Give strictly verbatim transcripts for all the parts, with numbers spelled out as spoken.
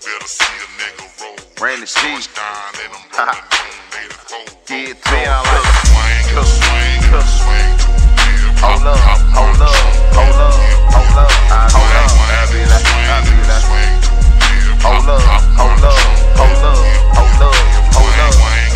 Randy G. Haha. Yeah, Man, I like hold up, hold up, hold up, hold up, hold up. I be like, I be like, hold up, hold up, hold up, hold up, hold up,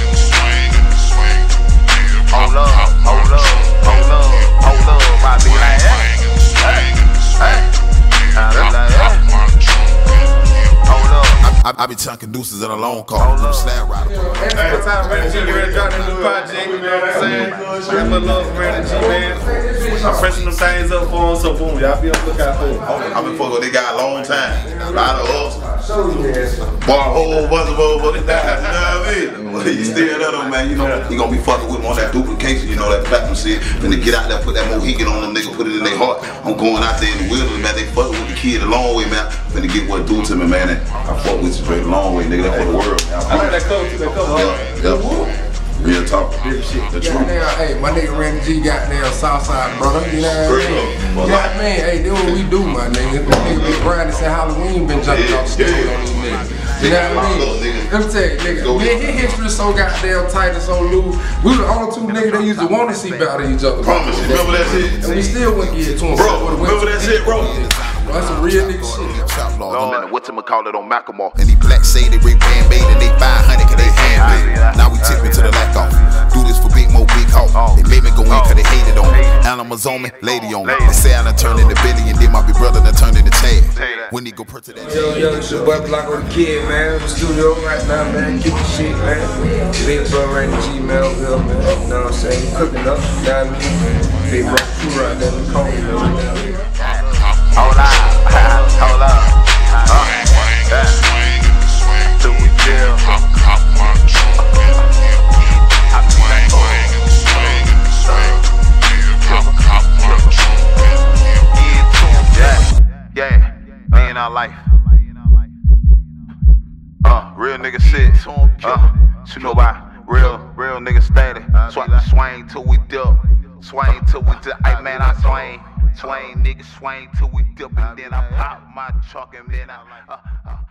hold up, hold up, hold up, hold up. I be like, hey, hey, I be like, hey, hold up. I, I be chunking deuces in a long car. I'm a slab rider. every time Randy G ready to drop that new project, you know what I'm saying? Got my love for Randy G, man. I'm pressing them things up for him, so boom, y'all be on the lookout for it. I've been fucking with this guy a long time. A lot of us. Bar whole bunch of motherfuckers. You know what I mean? But you still there though, man. You know, you gonna be fucking with him on that duplication, you know, that platinum shit. Then they get out there, put that Mohican on them, nigga, put it in their heart. I'm going out there in the wilderness, man. They fucking with the kid a long way, man. Finna get what do to me, man. And I fuck with you straight a long way, nigga. That's for the world. I like that cover too, that cover. Yeah, yeah. Real talk. Real shit. The truth. Goddamn, hey, my nigga Randy G goddamn Southside brother. You know what I mean? You know what I mean? Hey, this what we do, my nigga. This nigga be grinding since Halloween, been jumping off stage on these niggas. You know what I mean? Let me tell you, nigga, man, his history is so goddamn tight and so loose. We were the only two niggas that used to want to see battle each other. Promise you. Remember that shit? And we still wouldn't give it to him. Bro, remember that shit, bro? That's some real nigga shit. I'm in the whatchamacallit on Macklemore. And these black say they rip band made and they five hundred cause they handmade. Now we tip me to the lack off. Do this for big mo, big hawk. They made me go in cause they hated on me. Animals on me, lady on me. They say I done turned into Billy and then my big brother done turned into Chad. When he go per to that. Yo, yo, it's your boy Block with the Kid, man. The studio right now, man. Get the shit, man. Big bro Randy G, man. Over here, man. You know what I'm saying? Cooking up, you know what I mean? Big bro two right there in the corner, man. Hold up, hold up, uh, yeah. Till we chill. Yeah, yeah, me and our life. Uh, real nigga shit. Uh, you know why? Real, real nigga status. Swing, swing till we dip. Swing till we dip. Ay man, I swing. Swing, nigga, swing till we dip, and then I pop my truck, and then I, uh, uh.